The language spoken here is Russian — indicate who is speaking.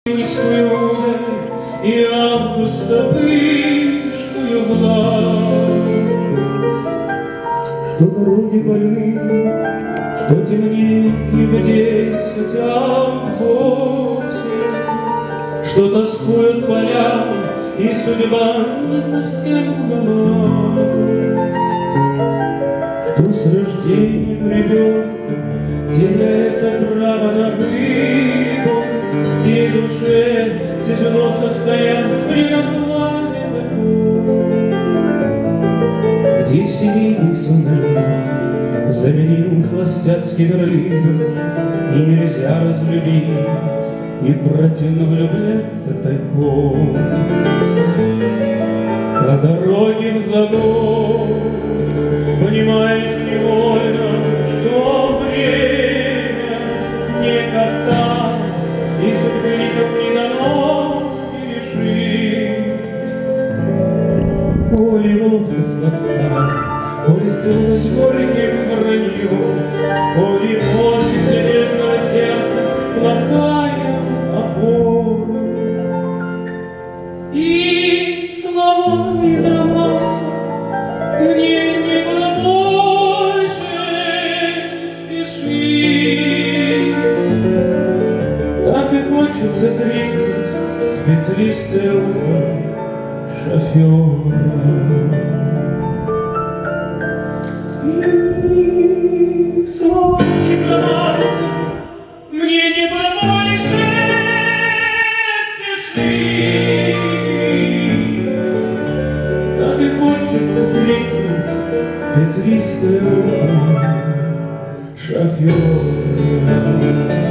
Speaker 1: Июльскую удаль и августа пышную власть, что дороги больны, что темнее в 10, а в 8, что тоскуют поля, и судьба не совсем удалась, что с рождением ребенка теряется право на выбор, и душе тяжело состоять при разладе такой, где семейный сонет заменил холостяцкий Берлин, и нельзя разлюбить, и противно влюбляться тайком. По дороге в загост понимаешь невольно, что время не кафтан, и судьбы никому не дано пережить. Коли водка сладка, коли сделалась горьким враньем, коли осень для бедного сердца плохая опора, и слова из романса мне не было больше спешить. Так и хочется крикнуть в петлистое ухо шофера. И слова из романса мне не было больше спешить. Так и хочется крикнуть в петлистое ухо шофера.